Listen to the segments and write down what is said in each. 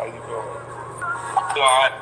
How you doing? Alright.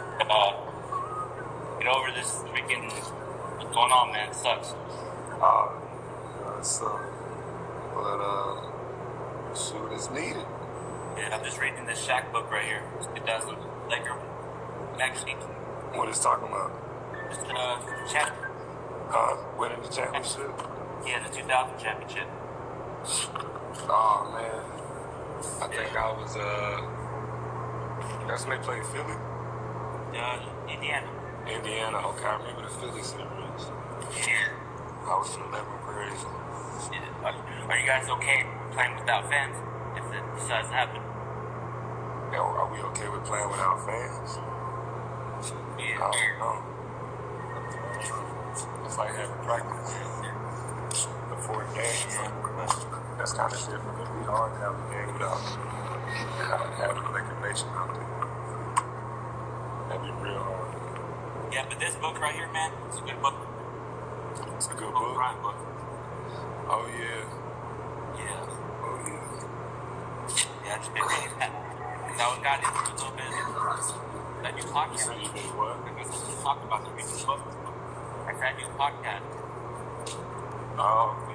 Get over this freaking... What's going on, man? It sucks. It sucks. But, shoot is needed. Yeah, I'm just reading this Shaq book right here. It does look like a... Actually... What it's talking about? Just, chapter. Winning the championship? Yeah, the 2000 championship. Oh, man. I think I was, that's when they played Philly? Indiana. Indiana, okay. I remember the Philly series. Yeah. I was in 11th grade. Are you guys okay playing without fans if it decides to happen? Are we okay with playing without fans? Yeah. I don't know. It's like having practice before a game. That's kind of different. It'd be hard to have a game without having like a nation out there. That'd be real hard. Yeah, but this book right here, man, it's a good book. It's a good book. Right book. Oh yeah. Yeah. Oh yeah. Yeah, I just been reading that. Because I got into a little bit that new podcast. You said you did what? I guess let's just talk about the recent book. I found a new podcast. Oh,